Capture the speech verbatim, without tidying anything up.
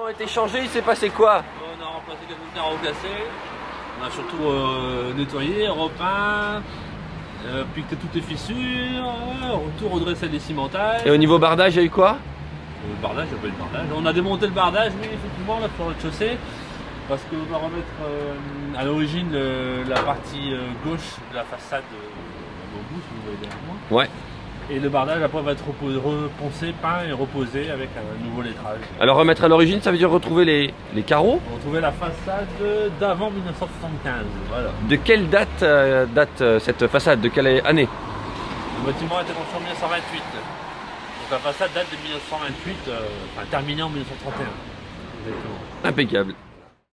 été changés, il s'est passé quoi? On a remplacé quelques carreaux cassés. On a surtout euh, nettoyé, repeint, euh, piqueté toutes les fissures, euh, tout redressé les cimentages. Et au niveau bardage, il y a eu quoi? Le bardage, il n'y a pas eu de bardage. On a démonté le bardage, oui, effectivement, là, sur le rez-de-chaussée. Parce qu'on va remettre euh, à l'origine la partie euh, gauche de la façade euh, au bout, si vous voyez derrière moi. Ouais. Et le bardage après va être reposé, reponcé, peint et reposé avec un nouveau lettrage. Alors remettre à l'origine, ça veut dire retrouver les, les carreaux? On retrouvait la façade d'avant mille neuf cent soixante-quinze. Voilà. De quelle date euh, date euh, cette façade? De quelle année? Le bâtiment a été construit en mille neuf cent vingt-huit. Donc la façade date de mille neuf cent vingt-huit, euh, enfin terminée en mille neuf cent trente et un. Exactement. Impeccable.